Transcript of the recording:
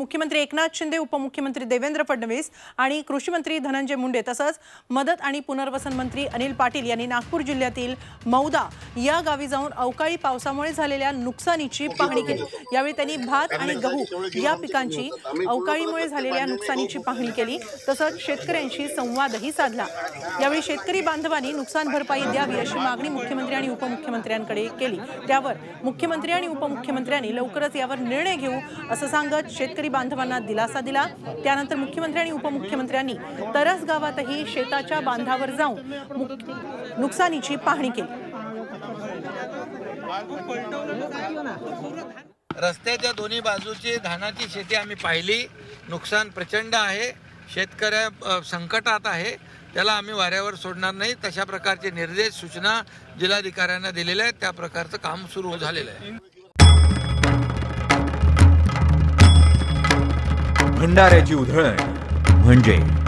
मुख्यमंत्री एकनाथ शिंदे, उपमुख्यमंत्री देवेंद्र फडणवीस आणि कृषी मंत्री धनंजय मुंडे तसंच मदत आणि पुनर्वसन मंत्री अनिल पाटील यांनी नागपूर जिल्ह्यातील मौदा या गावी जाऊन अवकाळी पावसामुळे झालेल्या नुकसानीची पाहणी केली। यावेळी त्यांनी भात आणि गहू या पिकांची अवकाळीमुळे झालेल्या नुकसानीची पाहणी केली तसंच शेतकऱ्यांशी संवादही साधला। यावेळी शेतकरी बांधवांनी नुकसान भरपाई द्यावी अशी मागणी मुख्यमंत्री आणि उपमुख्यमंत्र्यांकडे केली। त्यावर मुख्यमंत्री आणि उपमुख्यमंत्र्यांनी लवकरच यावर निर्णय घेऊ असं सांगत शेतकरी बांधवांना दिलासा दिला। त्यानंतर मुख्यमंत्री आणि उपमुख्यमंत्र्यांनी तरस गावातही शेताच्या बांधावर जाऊन नुकसानीची पाहणी केली। रस्त्याच्या दोन्ही बाजूची धानाची शेती आम्ही पाहिली। नुकसान प्रचंड आहे, शेतकऱ्या संकटात आहे, त्याला आम्ही वाऱ्यावर सोडणार नाही। तशा प्रकारचे निर्देश सूचना जिल्हाधिकाऱ्यांना दिलेले आहेत, त्या प्रकारचं काम सुरू झालेलं आहे। भंडाऱ्याची उधळण म्हणजे